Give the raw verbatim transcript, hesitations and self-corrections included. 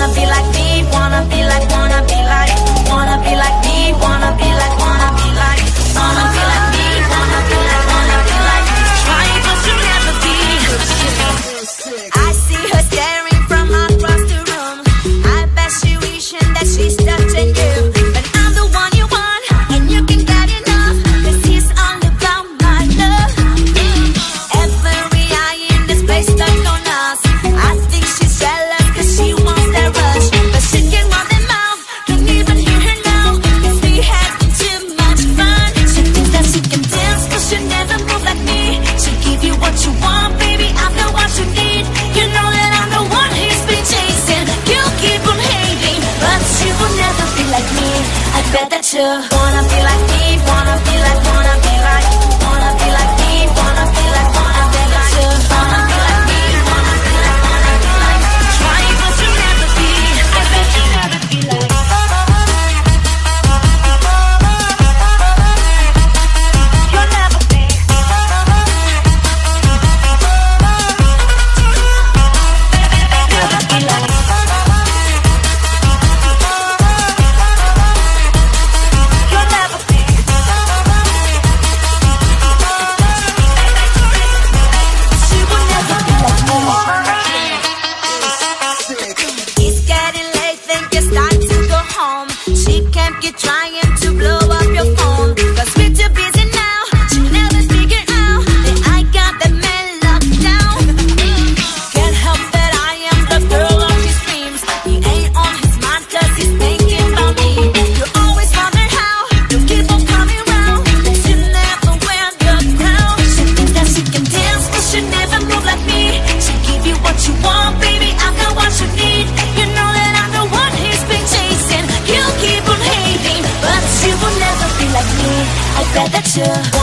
wanna be like me, wanna be like, wanna be like, wanna be like me, wanna be like, wanna be like, wanna be like me, wanna be like, wanna be like, try but you'll never be. I see her staring from across the room. I bet she wishing that she's touching you, but I'm the one you want, and you can get enough, 'cause he's all about my love. Every eye in this place stuck on us. I think she's jealous 'cause she wants that rush, but she can run them out, can't even hear her now, 'cause we having too much fun. She thinks that she can dance, but she'll never move like me. She'll give you what you want, baby, I'm the what you need. You know that I'm the one he's been chasing. You keep on hating, but she will never be like me. I bet that you wanna be like me, wanna be like, wanna be like, wanna be like me, wanna be like, wanna be like you, wanna be like me, wanna be like, wanna be like, try but you'll never be. I bet you'll never be like. You'll never be. Never be like. You'll never be. She will never be like me. It's getting late, think it's time to go home. She can't keep trying to blow up your phone, 'cause we're too busy now. She never figured out that I got the man locked down. Can't help that I am the girl of his dreams. He ain't on his mind 'cause he's thinking about me. You always wonder how you keep on coming round, but you never wear the crown. She thinks that she can dance, but she never move like me. She give you what you want, baby, I've got what you need. You know that I'm the one he's been chasing. You keep on hating, but she will never be like me. I bet that you